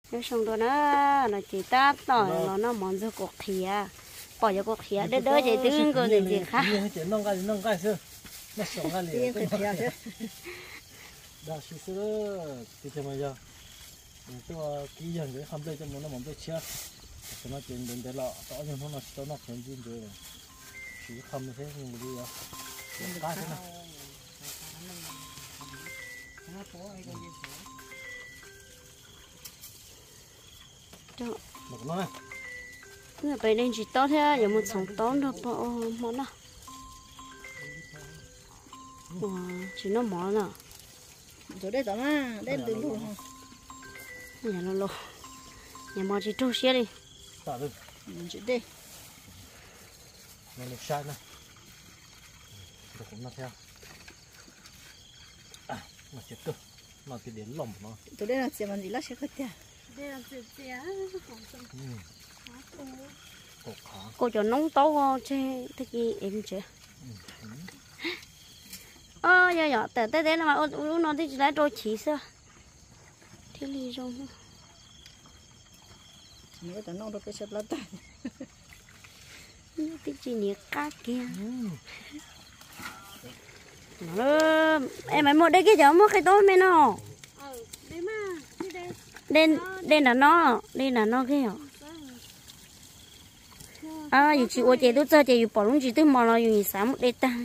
nếu xong đó nó chỉ ta tỏi nó món cho cột thìa bỏ cho cột thìa để đỡ vậy tiếng còn gì khác nông cái xưa nó sống cái liền đó xí xưa thì thế mà giờ tôi kỹ hơn cái không đây cho nó món tôi chia cho nó chuyển đến để lọ tỏ nhưng nó chuyển gì rồi chỉ không thế nhưng mà đi đó cái thế nào một nó này người phải nên chỉ tốt thế giờ một sống tốt đâu bỏ món nào chỉ nó món nào chỗ đây đó mà đây từ lúc nhà nó lô nhà mò chỉ trâu xe đi tả được chỗ đây nó được sai này được cũng nó theo nó chết cơ nó cái đến lồng nó chỗ đây là chỉ bằng gì lá sẽ khơi tiền đây là gì cổ khó cô cho nóng tấu chứ thế gì em chứ dạ tới là mà nó đi lấy đôi chỉ sao thế li rồi nếu tao nấu được cái sốt lá tay cái gì nhỉ cá kia em mới mua đây cái chỗ mua cái tối mày nó đây mà đây là nó cái dù chị ô chị tôi chơi chị bỏ luôn chị tôi mò là dù sáng một đây ta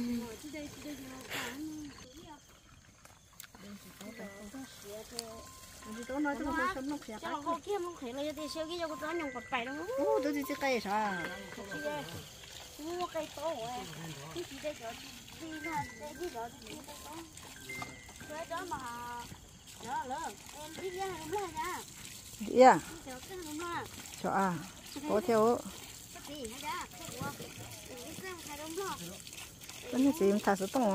cho nó kia không thể lấy đi xíu cái cho con nhung cột bài đâu tôi đi cây sao mua cây to rồi cái gì đây rồi đi ra đây đi rồi đi đây đó mà đó lớn em đi ra không lên nha dạ cho có theo cái gì em thả số tông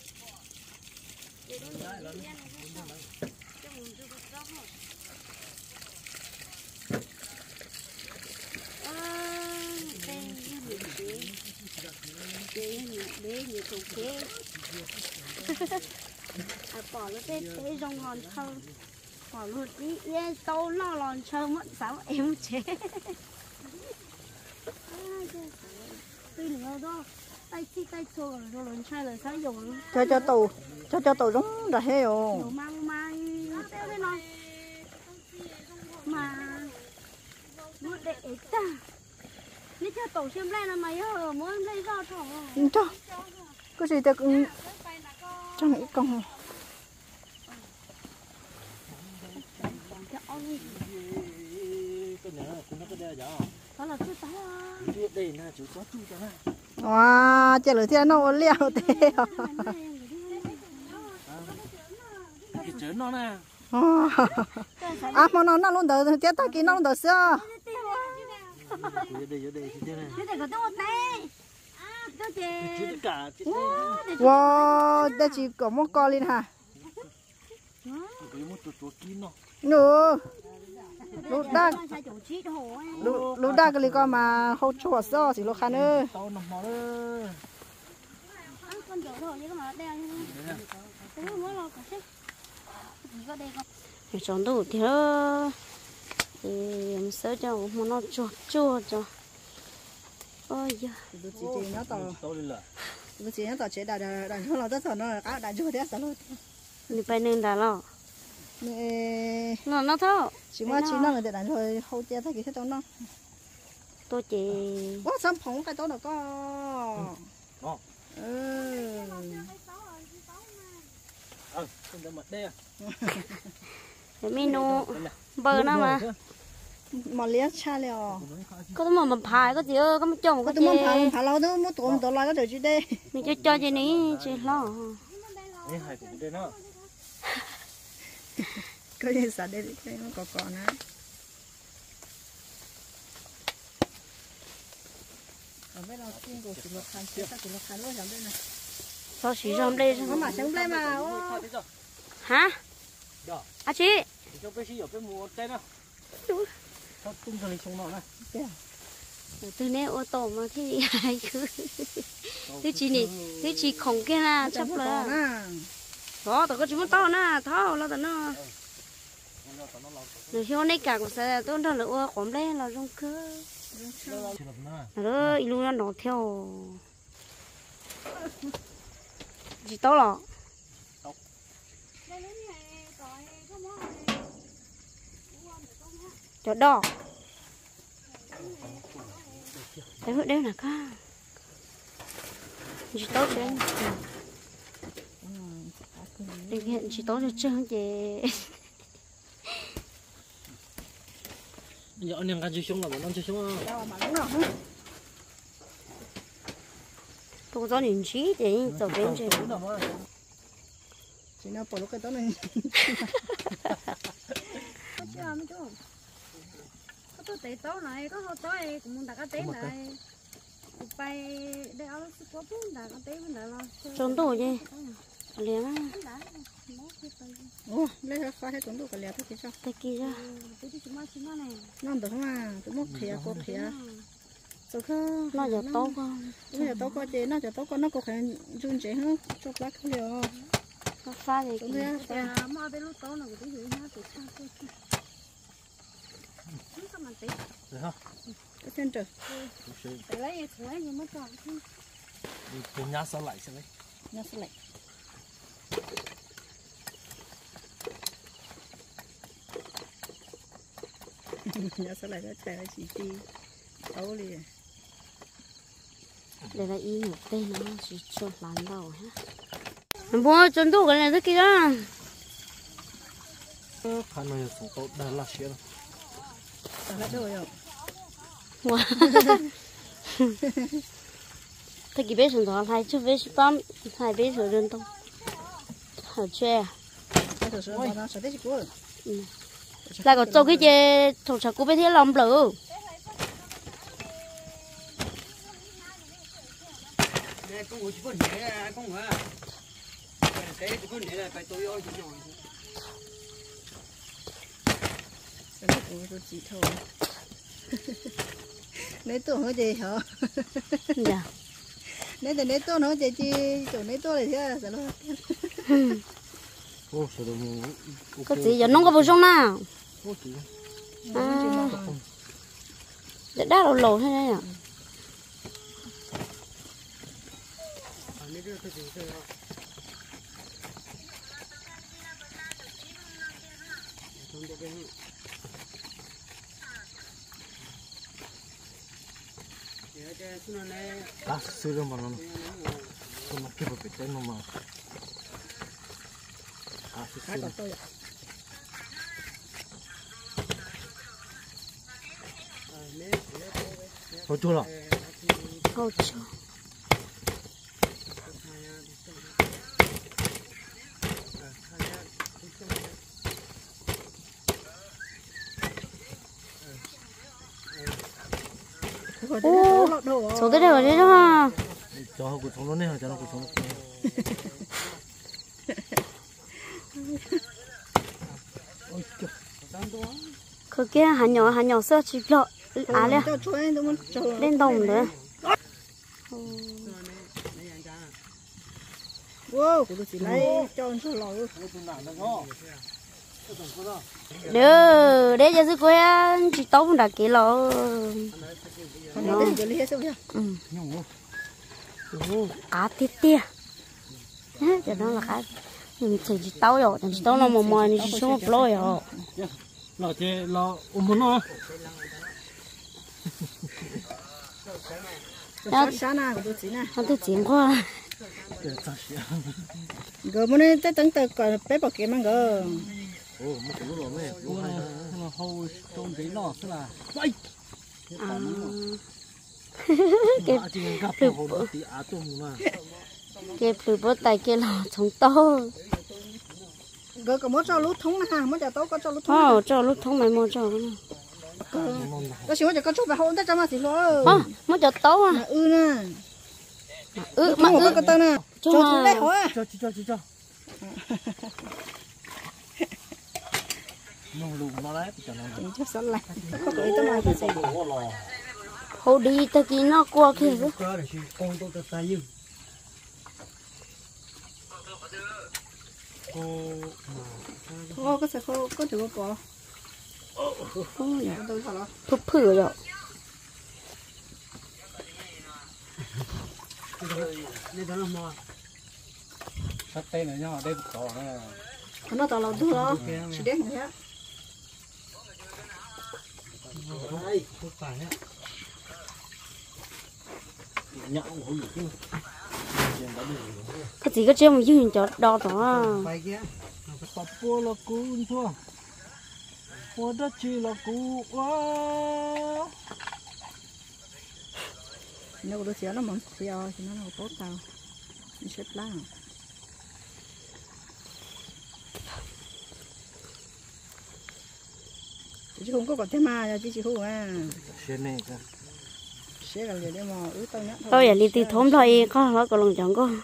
bỏ nó cái rong lòn thơ bỏ luôn đi yên tâu nó lòn thơ mất sáu em chế tuy nữa đó tay chi tay xô rồi lòn chai là sao dùng cho tàu giống đã hết rồi mang teo đây này mà muốn để ta nếu cho tổ xem lên là mày muốn lấy ra cho cái gì ta cũng cho mấy con đó là chú tao đây là chú có chú cho này wow chả lửa thiên nó liều thế cái chén nó nè mà nó luôn đỡ chết ta kia nó luôn đỡ xưa đây thế này cái này có tôi tê tôi chứ tất cả wow đây chỉ có một con lên hả có một chuột kín nó nữa lúc đa cái con mà hậu chuột sao chỉ lúc khăn ơi tao nằm mò đó con chỗ thôi chứ mà đeo cái mới lo cả chứ có đây không thì chọn đủ thì em sợ cho một nó chua cho ôi giời tôi chỉ nó tao chế đã cho nó rất là nó đã chua thế sao luôn đi bay nên đã lo nó thôi chỉ mà chỉ nó là để đánh rồi hậu chế thay cái thế nó tôi chỉ quá sắm phồng cái đó nó có không được mặt đây cái menu bơ nó mà liếc cha liao có tấm mà phai có gì ơi có một chồng có tấm phai lâu đó một tuần lại có được chứ đây mình cho chị ní chị lo đây hai cũng đây nó cái gì sao đây cái nó có nè bây giờ xin cô chỉ một khăn chia sẻ chỉ một khăn luôn chẳng đây này sao xí trong đây nó mà chẳng đây mà hả chị cho cái gì ở cái mùa tên nào sao tung ra xuống nó này từ nay ô tô mà thế gì hay cứ thứ chị này thứ chị khổng kia là chấp là đó tao có chỉ muốn to nè thao là tao nó rồi khi này cả cũng sẽ tôi đang lựa quắm lên là trong cơ rồi luôn nó theo chỉ tao là cho đỏ đấy vợ đeo là ca chỉ tao trên để hiện chỉ tao cho chơi chị giờ anh em ăn chơi xong là bọn anh chơi xong tôi có những trí để走bên trên chỉ nào bỏ lúc cái đó này có tôi tế tố này có hồ tối cũng muốn đặt cái tế này bay để áo sức quá bún đặt cái tế bên đó là trốn tủ gì liền á ô lấy ra phá hết cũng đủ cả lẹ thế sao tay kia ra non được mà tụi mốc khía cô khía nó giờ tốt không bây giờ tao có chế nó giờ tao có nó có khả run chế hơn cho bác không hiểu nó pha gì kia mà bên lúc tối nó cũng thấy nó tự sang tôi được không cái chân trời để lấy nhưng mà còn thì nhá sao lại xem đấy nó sẽ lại nó sẽ lại cái chạy chỉ đi ấu đi để là y một tên nó chỉ cho làm đầu ha mua chân tủ cái này rất kia khả năng sống tốt đã là chuyện hết rồi rồi wow thế cái bé sườn đó hay chứ bé spam hay bé sườn đơn tông hở chơi là có cho cái gì thầu chả cũng biết thế lòng lử chỉ thôi lấy tổ hơi gì hả dạ lấy tổ nó chỉ chỗ lấy tổ này thế là sao ô sao đâu có gì giờ nó có bổ sung nào để đá đầu lẩu thế này à cá sấu mà nó kia phải tên nó mà cá sấu thôi chưa rồi không chưa ô số tới đây đấy đó cho cuộc sống nó này cho nó cuộc sống cứ kia hàng nhỏ sơ chỉ lọ à lẽ lên đồng nữa wow cũng chỉ lấy cho nó lò được để cho sức khỏe chỉ tốt đã kỹ lọ nó để lấy hết rồi cá tít tia cho nó là cá mình chỉ tao rồi chỉ tao nó mò thì chỉ số lôi rồi lọ thế lọ muốn nó nó sáng nào cũng chỉ nè nó tôi chuyển qua gỡ muốn nên tới tận tới còn bé bọc kia mà gỡ ô một cái lọ này nó hôi trong giấy lọ thế là vậy cái phơi bớt tay cái lò chống to gỡ có muốn cho lút thúng ha muốn cho tao có cho lút thúng cho lút thúng mày mua cho có xíu có chút vào hôn tới cho mà xíu muốn cho tao à nè mà cái tao nè cho chúng đây hả cho nó lù nó đấy cho nó cho sẵn lại có cái tao mà cái gì hồ đi tới kia nó qua kia chứ Ô có sẽ có được có phức phử rồi sắp tên này nhau đây tỏ nó tao lâu đó chỉ đến nhá đây không phải nhá nhậu không được chứ cái gì cái chuyện mà dương cho đo đó phải kia tập po là cú thua po đất chi là cú quá nếu có xíu nó mỏng xíu thì nó tốt tao mình xếp lá chứ không có còn thế mà chứ không à trên này cơ sẽ là để mà tao nhá tôi là đi từ thốn thôi con nó còn lòng chẳng có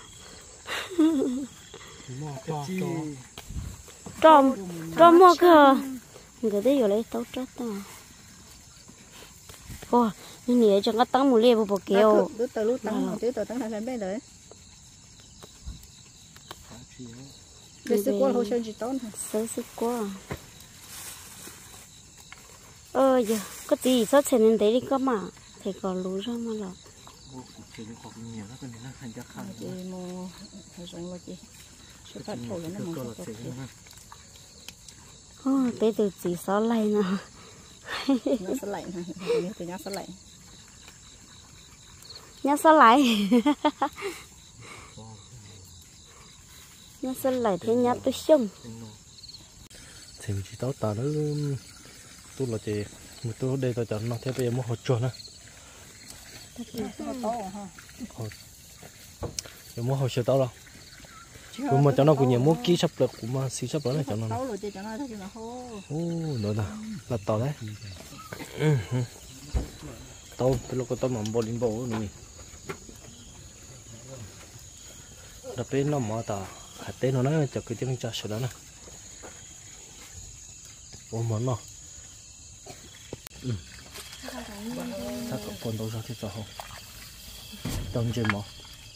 cho mua cơ người đấy rồi lấy tao chết tao ô như này cho nó tăng một liều bộ kêu từ lúc tăng từ tăng thành bên đấy để sức quá hồi sinh chỉ tốn thôi sức quá giờ có gì sót trên đến đấy đi cơ mà thì còn lú ra mà là chỉ có nhiều đó cái này nó thành ra khăn thì mua phải dùng là gì sẽ phát thổi nó một cái bé từ chỉ xóa lại nè nó sẽ lạnh này từ nó sẽ lạnh nhá xóa lại nhá xóa lại thế nhá tôi xung thì chỉ tao ta nó tôi là chị một tôi đây tao chọn nó theo bây giờ muốn hỗ trợ nữa giờ muốn hỗ trợ tao đâu cũng mà cho nó cũng nhiều muốn ký sắp được cũng mà xí sắp đó này cho nó nữa nè là tao đấy tao cái lúc tao mà bò lên bộ này đập bên nó mở tao hạt tên nó nói cho cái tiếng cha sửa đó nè ôm món nó sao có con đâu ra thì sao không đông trên mà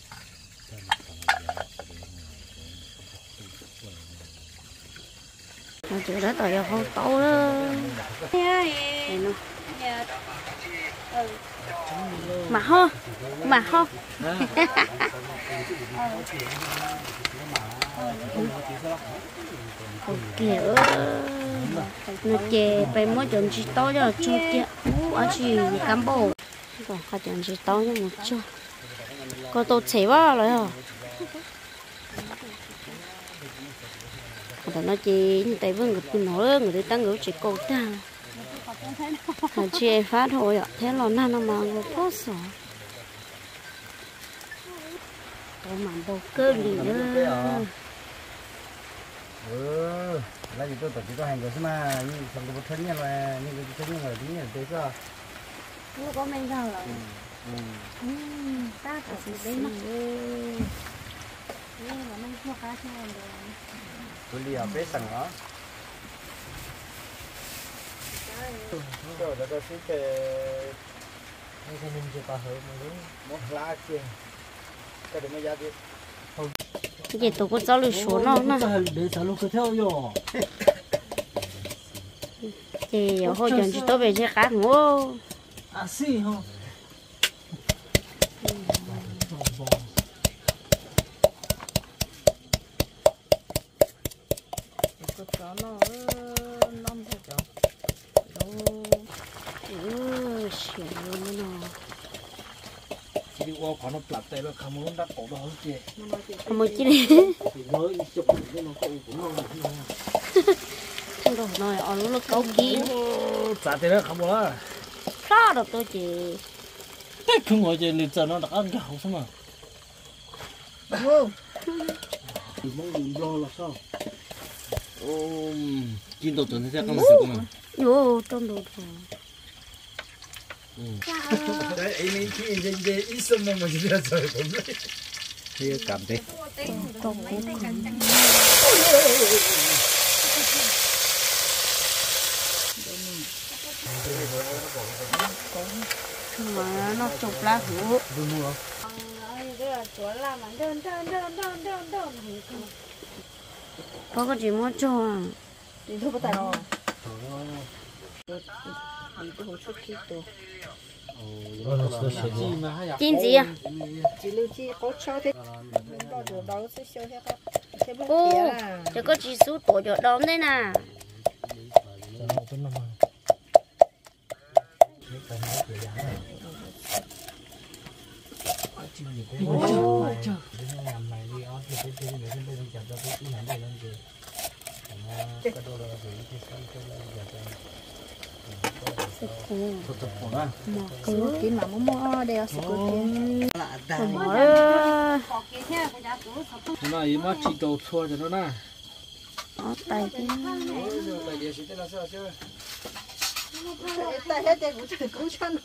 mà chỗ đó tao không tao đó mà ho kiểu nó chè phải mỗi chuyện chỉ to cho chút kia ở chỉ cán bộ còn cả chuyện chỉ to cho một chút có tổ chế quá rồi hả nó chỉ như tại vương người nói người ta ngữ chỉ cầu ta chè phát thôi ạ thế là nó mà người có sợ tôi mà bầu cơ liền nữa là gì tôi tổ chức hành rồi mà như phần của thân nhân là như cái thân nhân là tính là thế sao nó có men rau rồi ta phải xử lý nhưng mà mình mua cá cho anh rồi tôi đi ở bếp sẵn đó rồi đó xin cái anh sẽ mình chỉ có hơi một lá kia cái đấy mới ra đi vậy tôi có cháu lười số nó nè để cháu lúc cứ theo vô thì hồi chuẩn chỉ tôi về chơi cá ngô à xí hả nó năm thôi cháu xỉu nó chỉ đi qua khoảng nó plạt tay nó không muốn đắp cổ nó hết chứ không một chi đi thì mới chụp cái nó cũng ngon không đâu nói ở nó câu kỹ trả tiền nó không có sao được tôi chỉ không ngồi chơi liền giờ nó đặt ăn cái hậu sao mà mong dùng lo là sao chín đầu tuần thế sao không được mà vô trong đồ đấy anh ấy khi anh ít xong mà chỉ là trời cũng đấy thì cảm thấy mà nó chụp lá hũ vui mua cái là chỗ làm mà đơn có cái gì mua cho à thì thôi bắt đầu đi tôi không xuất kỹ tôi chín gì à chỉ lưu chỉ có cho thế đó rồi đó sẽ cho thế bút ô kia là cho có chỉ số tuổi cho đón đấy nè cứ kín mà mua đây là sự kín nó ý mà chỉ đầu xua cho nó nè tay cái tại hết đây cũng chỉ cũng chăn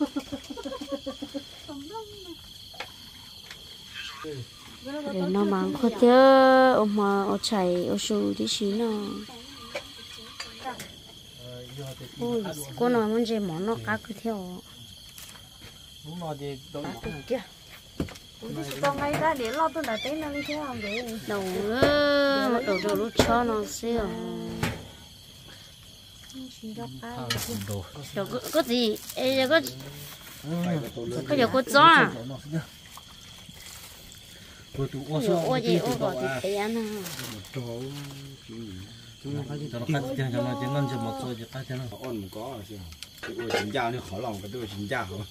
để nó mang khó theo mà ở chạy ở sưu đi xí nó ôi cô nói muốn gì món nó cá cứ theo đúng rồi thì đâu kia trong ngay ra để lo tôi đã thấy nó đi theo không để đầu đầu đầu lúc cho nó xíu rồi có gì ê có giờ có gió à ô gì ô gọi thì tiền à cho nó cắt cho nó chỉ nên cho một số chỉ cắt cho nó ổn một có chứ cái chính gia nó khó lòng cái tôi chính gia không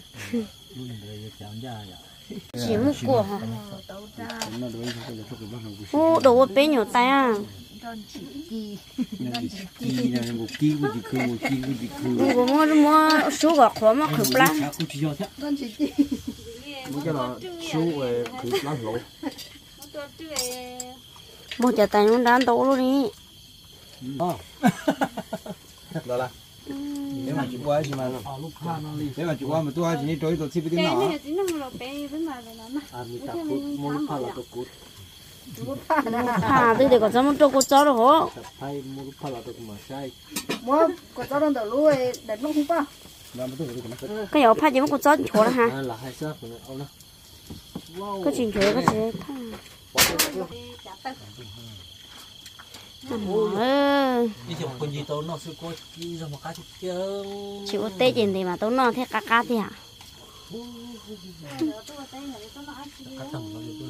chỉ một quả hả nó đối với cái thuốc cái bác ô đồ bé nhỏ tay à kỳ này một kỳ một chỉ khử cô mua số gọt khó mà khử lá một cái là số khử lá lỗ một chả tay nó đan tổ luôn đi đó là nếu mà chịu quá thì mà nếu mà chịu quá mà tôi chỉ trôi tôi chỉ biết tiếng nào tôi để có cho một chỗ có cho được không mua có cho nó đỡ lui để nó không bao cái nhỏ pha chỉ một con chó chỗ đó hả là hai sắc của nó cái chuyện chuyện cái gì đi chụp con gì tôi nó sẽ có gì ra một cái chứ chỉ có tê chuyện thì mà tôi nó thế cá thì hả cắt tầm nó đi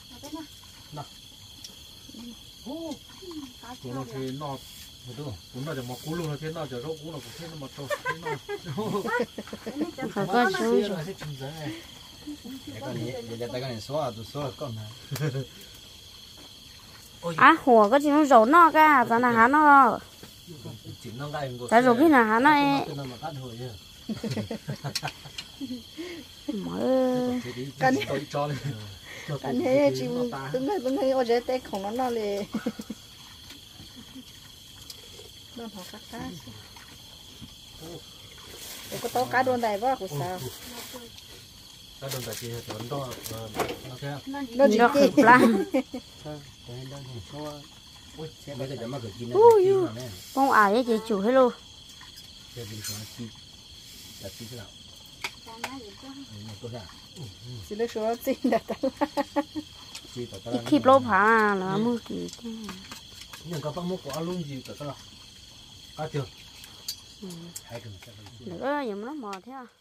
tôi nó thế nó một đứa cũng là một cú luôn thế nó giờ rau cú là một thế nó một trâu thế nó phải có chú cái này xóa tôi con này à hồ cái chuyện nó rầu nó cả cho nó hả nó tại rồi cái nào hả nó anh thấy chị từng ngày ở dưới tết không nóเลยnó học cá cá có tao cá đồn đại quá của sao cái đồng tài chia cho nó thế nó chỉ khử lá bây giờ mà cái gì con ải ấy chị chủ hết luôn chỉ lấy số tiền để ít kịp lốp hả là mua kỳ nhưng các bác mua có luôn gì cả đó chưa nữa giờ nó mò thế à